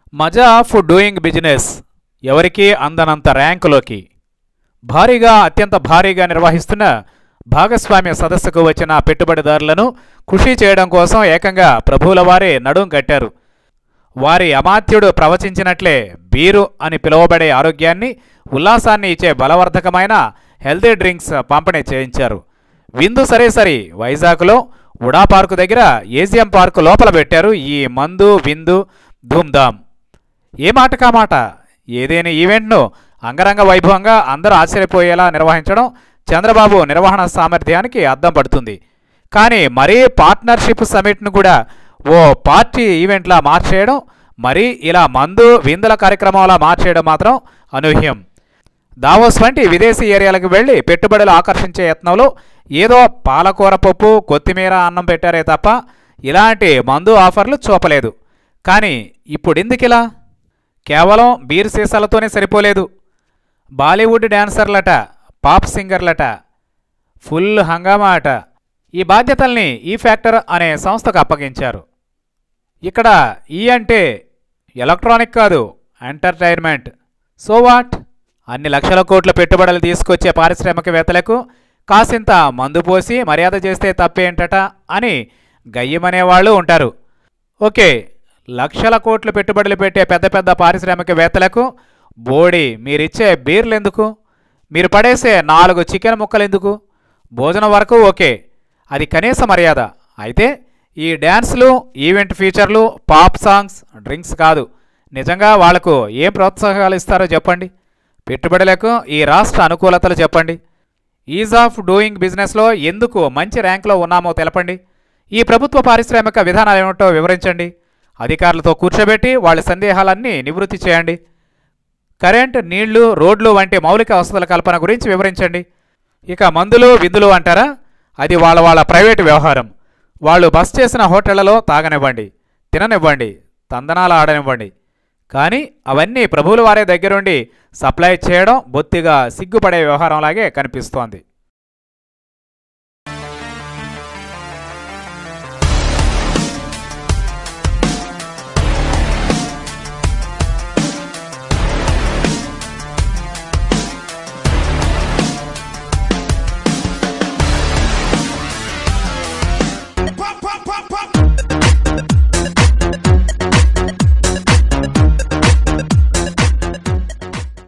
మజా of doing business ఎవరికీ అందనంత ర్యాంకులోకి అత్యంత భారీగా నిర్వహిస్తున్న భాగస్వామ్య సదస్సుకు వచ్చిన పెట్టుబడిదారులను ఖుషీ చేయడం కోసం ఏకంగా ప్రభువుల వారే నడుం కట్టారు. వారి అమాత్యుడు ప్రవచించినట్లే బీరు అని పిలువబడే ఆరోగ్యాన్ని ఉల్లాసాన్ని ఇచ్చే బలవర్ధకమైన హెల్తీ డ్రింక్స్ పంపిణీ చేయించారు. విందు సరే వైజాగ్లో ఉడా పార్కు దగ్గర ఏజిఎం పార్కు లోపల పెట్టారు ఈ మందు విందు ధూమ్ధామ్. ఏ మాట కామాట ఏదైనా ఈవెంట్ను అంగరంగ వైభవంగా అందరూ ఆశ్చర్యపోయేలా నిర్వహించడం చంద్రబాబు నిర్వహణ సామర్థ్యానికి అద్దం పడుతుంది. కానీ మరీ పార్ట్నర్షిప్ సమిట్ను కూడా ఓ పార్టీ ఈవెంట్లా మార్చేయడం, మరీ ఇలా మందు విందుల కార్యక్రమంలా మార్చేయడం మాత్రం అనూహ్యం. దావోస్ వంటి విదేశీ ఏరియాలకు వెళ్ళి పెట్టుబడులు ఆకర్షించే యత్నంలో ఏదో పాలకూర పప్పు కొత్తిమీర అన్నం పెట్టారే తప్ప ఇలాంటి మందు ఆఫర్లు చూపలేదు. కానీ ఇప్పుడెందుకిలా? కేవలం బీర్ సీసాలతోనే సరిపోలేదు. బాలీవుడ్ డ్యాన్సర్లట, పాప్ సింగర్లట, ఫుల్ హంగామా అట. ఈ బాధ్యతల్ని ఈ ఫ్యాక్టర్ అనే సంస్థకు అప్పగించారు. ఇక్కడ ఈ అంటే ఎలక్ట్రానిక్ కాదు, ఎంటర్టైన్మెంట్. So what? అన్ని లక్షల కోట్ల పెట్టుబడులు తీసుకొచ్చే పారిశ్రామికవేత్తలకు కాసింత మందు పోసి మర్యాద చేస్తే తప్పేంటట అని గయ్యమనేవాళ్ళు ఉంటారు. ఓకే, లక్షల కోట్లు పెట్టుబడులు పెట్టే పెద్ద పెద్ద పారిశ్రామికవేత్తలకు బోడి మీరిచ్చే బీర్లెందుకు? మీరు పడేసే 4 చికెన్ ముక్కలెందుకు? భోజనం వరకు ఓకే, అది కనీస మర్యాద. అయితే ఈ డ్యాన్స్లు, ఈవెంట్ ఫీచర్లు, పాప్ సాంగ్స్, డ్రింక్స్ కాదు. నిజంగా వాళ్లకు ఏం ప్రోత్సాహాలు ఇస్తారో చెప్పండి. పెట్టుబడులకు ఈ రాష్ట్ర అనుకూలతలు చెప్పండి. ఈజ్ ఆఫ్ డూయింగ్ బిజినెస్లో ఎందుకు మంచి ర్యాంకులో ఉన్నామో తెలపండి. ఈ ప్రభుత్వ పారిశ్రామిక విధానాలు ఏమిటో వివరించండి. అధికారులతో కూర్చోబెట్టి వాళ్ళ సందేహాలన్నీ నివృత్తి చేయండి. కరెంట్, నీళ్లు, రోడ్లు వంటి మౌలిక వసతుల కల్పన గురించి వివరించండి. ఇక మందులు విందులు అంటారా? అది వాళ్ళ ప్రైవేటు వ్యవహారం. వాళ్ళు బస్ చేసిన హోటళ్లలో తాగనివ్వండి, తిననివ్వండి, తందనాలు ఆడనివ్వండి. కానీ అవన్నీ ప్రభువుల వారే దగ్గరుండి సప్లై చేయడం బొత్తిగా సిగ్గుపడే వ్యవహారంలాగే కనిపిస్తోంది.